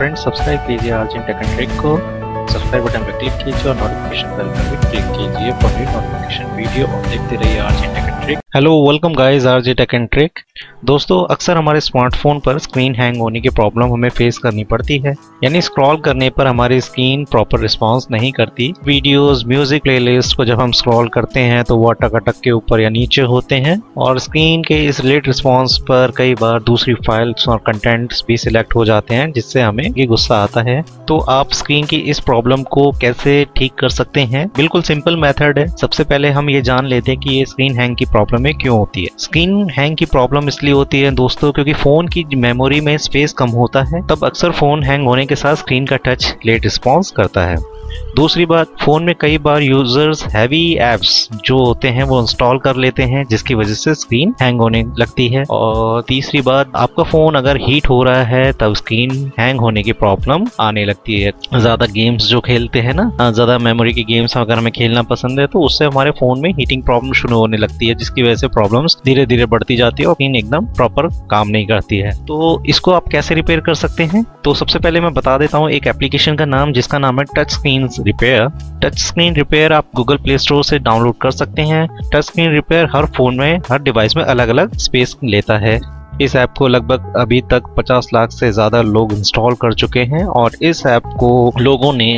Friends, subscribe कीजिए RJ tech and trick को। Subscribe button पर क्लिक कीजिए और नोटिफिकेशन बेल पर भी क्लिक कीजिए फॉर न्यू नोटिफिकेशन वीडियो और देखते रहिए RJ tech and trick. Hello, welcome guys, RJ tech and trick. दोस्तों, अक्सर हमारे स्मार्टफोन पर स्क्रीन हैंग होने की प्रॉब्लम हमें फेस करनी पड़ती है, यानी स्क्रॉल करने पर हमारी स्क्रीन प्रॉपर रिस्पांस नहीं करती। वीडियोस, म्यूजिक प्लेलिस्ट को जब हम स्क्रॉल करते हैं तो वो अटक अटक के ऊपर या नीचे होते हैं और स्क्रीन के इस लेट रिस्पांस पर कई बार दूसरी फाइल्स और कंटेंट्स भी सिलेक्ट हो जाते हैं, जिससे हमें ये गुस्सा आता है। तो आप स्क्रीन की इस प्रॉब्लम को कैसे ठीक कर सकते हैं? बिल्कुल सिंपल मेथड है। सबसे पहले हम ये जान लेते हैं कि ये स्क्रीन हैंग की प्रॉब्लम क्यों होती है। स्क्रीन हैंग की प्रॉब्लम इसलिए होती है दोस्तों, क्योंकि फोन की मेमोरी में स्पेस कम होता है, तब अक्सर फोन हैंग होने के साथ स्क्रीन का टच लेट रिस्पॉन्स करता है। दूसरी बात, फोन में कई बार यूजर्स हैवी एप्स जो होते हैं वो इंस्टॉल कर लेते हैं, जिसकी वजह से स्क्रीन हैंग होने लगती है। और तीसरी बात, आपका फोन अगर हीट हो रहा है तब स्क्रीन हैंग होने की प्रॉब्लम आने लगती है। ज्यादा गेम्स जो खेलते हैं ना, ज्यादा मेमोरी की गेम्स अगर हमें खेलना पसंद है तो उससे हमारे फोन में हीटिंग प्रॉब्लम शुरू होने लगती है, जिसकी वजह से प्रॉब्लम्स धीरे धीरे बढ़ती जाती है और स्क्रीन एकदम प्रॉपर काम नहीं करती है। तो इसको आप कैसे रिपेयर कर सकते हैं? तो सबसे पहले मैं बता देता हूँ एक एप्लीकेशन का नाम, जिसका नाम है touch screen repair. Touch screen repair आप गूगल प्ले स्टोर से डाउनलोड कर सकते हैं। टच स्क्रीन रिपेयर हर फोन में, हर डिवाइस में अलग अलग स्पेस लेता है। इस ऐप को लगभग अभी तक 50 लाख से ज्यादा लोग इंस्टॉल कर चुके हैं और इस ऐप को लोगों ने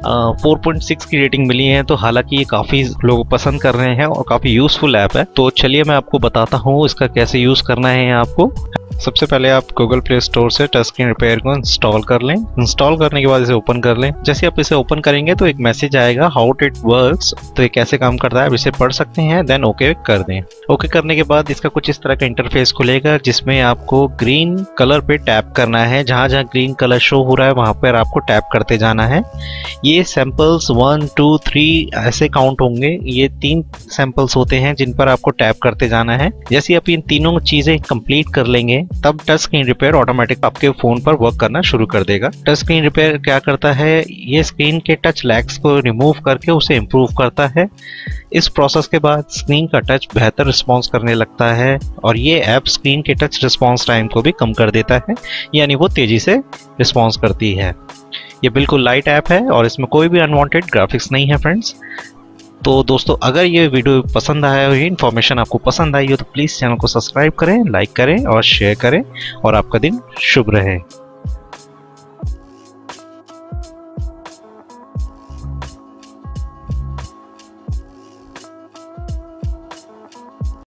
4.6 की रेटिंग मिली है। तो हालांकि ये काफी लोग पसंद कर रहे हैं और काफी यूजफुल ऐप है। तो चलिए मैं आपको बताता हूँ इसका कैसे यूज करना है आपको। सबसे पहले आप गूगल प्ले स्टोर से टच स्क्रीन रिपेयर को इंस्टॉल कर लें। इंस्टॉल करने के बाद इसे ओपन कर लें। जैसे आप इसे ओपन करेंगे तो एक मैसेज आएगा, हाउ इट वर्क्स। तो ये कैसे काम करता है आप इसे पढ़ सकते हैं, देन ओके कर दें। ओके करने के बाद इसका कुछ इस तरह का इंटरफेस खुलेगा, जिसमें आपको ग्रीन कलर पे टैप करना है। जहां जहां ग्रीन कलर शो हो रहा है वहां पर आपको टैप करते जाना है। ये सैंपल्स 1, 2, 3 ऐसे काउंट होंगे। ये 3 सैंपल्स होते हैं जिन पर आपको टैप करते जाना है। जैसे आप इन तीनों चीजें कंप्लीट कर लेंगे तब टच स्क्रीन रिपेयर ऑटोमेटिक आपके फोन पर वर्क करना शुरू कर देगा। टच स्क्रीन रिपेयर क्या करता है, ये स्क्रीन के टच लैग्स को रिमूव करके उसे इम्प्रूव करता है। इस प्रोसेस के बाद स्क्रीन का टच बेहतर रिस्पॉन्स करने लगता है और ये ऐप स्क्रीन के टच रिस्पॉन्स टाइम को भी कम कर देता है, यानी वो तेजी से रिस्पॉन्स करती है। ये बिल्कुल लाइट ऐप है और इसमें कोई भी अनवांटेड ग्राफिक्स नहीं है फ्रेंड्स। तो दोस्तों, अगर ये वीडियो पसंद आया हो, ये इन्फॉर्मेशन आपको पसंद आई हो, तो प्लीज़ चैनल को सब्सक्राइब करें, लाइक करें और शेयर करें और आपका दिन शुभ रहे।